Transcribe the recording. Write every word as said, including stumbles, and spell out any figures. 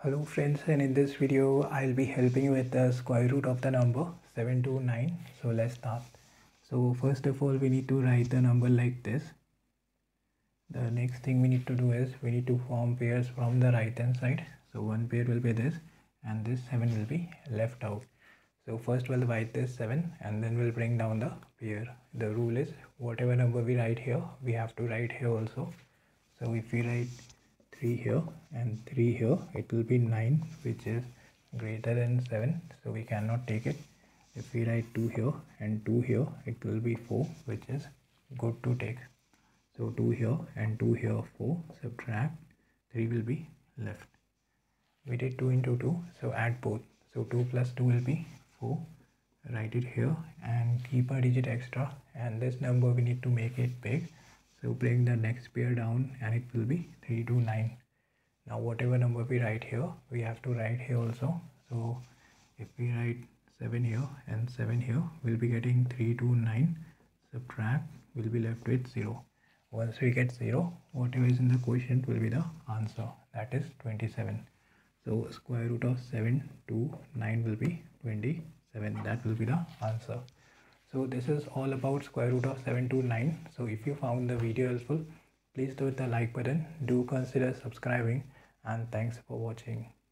Hello friends, and in this video I'll be helping you with the square root of the number seven two nine. So let's start. So first of all we need to write the number like this. The next thing we need to do is we need to form pairs from the right hand side. So one pair will be this and this seven will be left out. So first we'll write this seven and then we'll bring down the pair. The rule is whatever number we write here we have to write here also. So if we write three here and three here, it will be nine, which is greater than seven, so we cannot take it. If we write two here and two here, it will be four, which is good to take. So two here and two here, four, subtract, three will be left. We did two into two, so add both. So two plus two will be four. Write it here and keep a digit extra, and this number we need to make it big. So bring the next pair down and it will be three two nine. Now whatever number we write here, we have to write here also. So if we write seven here and seven here, we'll be getting three two nine. Subtract, we'll be left with zero. Once we get zero, whatever is in the quotient will be the answer. That is twenty-seven. So square root of seven two nine will be twenty-seven. That will be the answer. So this is all about square root of seven two nine. So if you found the video helpful, please do hit the like button. Do consider subscribing, and thanks for watching.